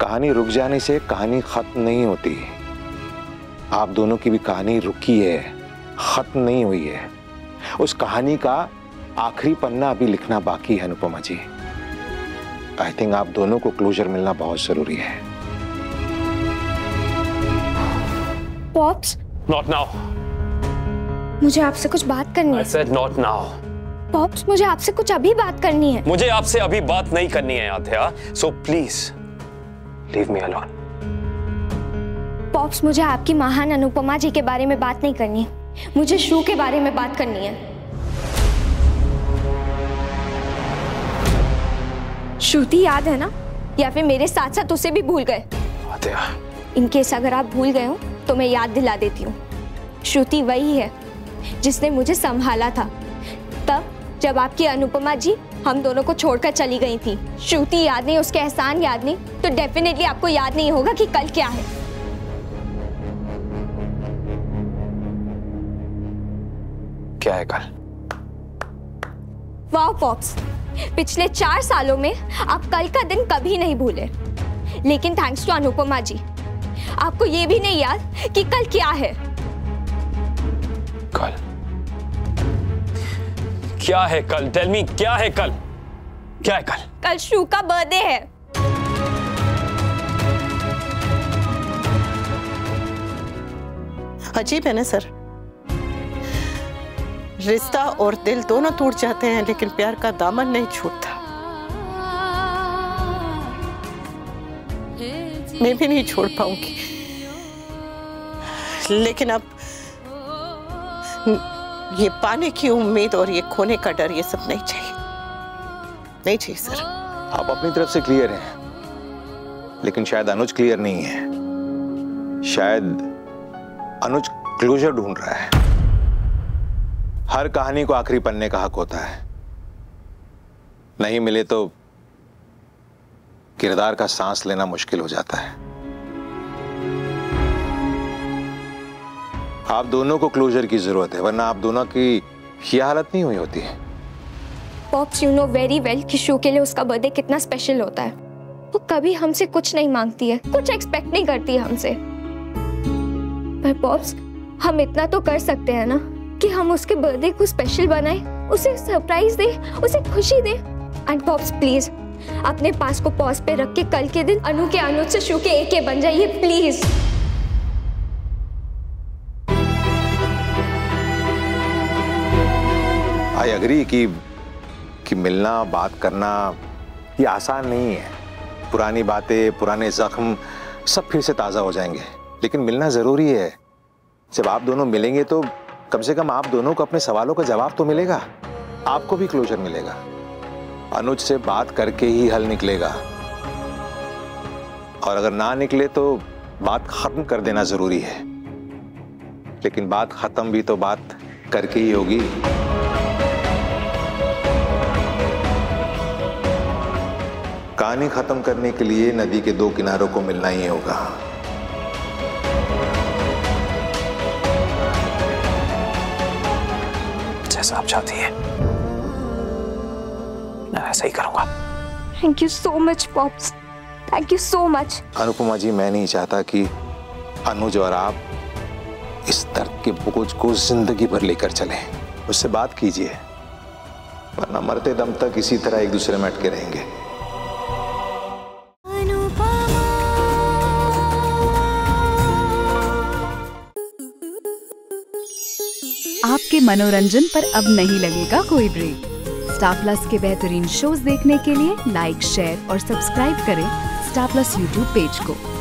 कहानी रुक जाने से कहानी खत्म नहीं होती। आप दोनों की भी कहानी रुकी है, खत्म नहीं हुई है। उस कहानी का आखिरी पन्ना अभी लिखना बाकी है अनुपमा जी। आई थिंक आप दोनों को क्लोजर मिलना बहुत जरूरी है। Pops, Not now. मुझे आपसे कुछ बात करनी है। I said not now. Pops, मुझे आपसे कुछ अभी बात करनी है। मुझे आपसे अभी बात नहीं करनी है Aathya, so please leave me alone. Pops, मुझे आपकी महान अनुपमा जी के बारे में बात नहीं करनी है, मुझे शू के बारे में बात करनी है। श्रुति याद है ना? या फिर मेरे साथ साथ उसे भी भूल गए? आथया, इनकेस अगर आप भूल गए हो तो मैं याद दिला देती हूँ। श्रुति वही है जिसने मुझे संभाला था तब जब आपकी अनुपमा जी हम दोनों को छोड़कर चली गई थी। श्रुति याद नहीं, उसके एहसान याद नहीं, तो डेफिनेटली आपको याद नहीं होगा कि कल क्या है। क्या है कल? वाह पॉप्स, पिछले 4 सालों में आप कल का दिन कभी नहीं भूले, लेकिन थैंक्स टू अनुपमा जी आपको ये भी नहीं याद कि कल क्या है। कल क्या है? कल टेल मी, क्या है कल? क्या है कल? कल शू का बर्थडे है। अजीब है ना सर, रिश्ता और दिल दोनों टूट जाते हैं लेकिन प्यार का दामन नहीं छूटता। मैं भी नहीं छोड़ पाऊंगी, लेकिन अब ये पाने की उम्मीद और ये खोने का डर, ये सब नहीं चाहिए, नहीं चाहिए सर। आप अपनी तरफ से क्लियर हैं, लेकिन शायद अनुज क्लियर नहीं है। शायद अनुज क्लोजर ढूंढ रहा है। हर कहानी को आखिरी पन्ने का हक होता है, नहीं मिले तो किरदार का सांस लेना मुश्किल हो जाता है। आप दोनों को क्लोजर की जरूरत है, वरना आप दोनों की ये हालत नहीं हुई होती। Pops, you know very well कि शू के लिए उसका बर्थडे कितना स्पेशल होता है। वो कभी हमसे कुछ नहीं मांगती है, कुछ एक्सपेक्ट नहीं करती है हमसे। पर पॉप्स, हम इतना तो कर सकते हैं ना कि हम उसके बर्थडे को स्पेशल बनाए, उसे सरप्राइज दे, उसे खुशी दे। एंड पॉप्स प्लीज अपने पास को पॉज पे रख के कल के दिन अनु के अनुज से शू के एक बन जाइए प्लीज। आई अग्री कि मिलना, बात करना ये आसान नहीं है। पुरानी बातें, पुराने जख्म सब फिर से ताज़ा हो जाएंगे, लेकिन मिलना ज़रूरी है। जब आप दोनों मिलेंगे तो कम से कम आप दोनों को अपने सवालों का जवाब तो मिलेगा, आपको भी क्लोजर मिलेगा। अनुज से बात करके ही हल निकलेगा, और अगर ना निकले तो बात खत्म कर देना ज़रूरी है। लेकिन बात खत्म भी तो बात करके ही होगी। कहानी खत्म करने के लिए नदी के 2 किनारों को मिलना ही होगा। जैसा आप चाहती हैं, मैं ऐसा ही करूंगा। Thank you so much pops, thank you so much. Anupama ji, मैं नहीं चाहता कि अनुज और आप इस दर्द के बोझ को जिंदगी भर लेकर चलें। उससे बात कीजिए, वरना मरते दम तक इसी तरह एक दूसरे में अटके रहेंगे। आपके मनोरंजन पर अब नहीं लगेगा कोई ब्रेक। स्टार प्लस के बेहतरीन शोज देखने के लिए लाइक, शेयर और सब्सक्राइब करें स्टार प्लस यूट्यूब पेज को।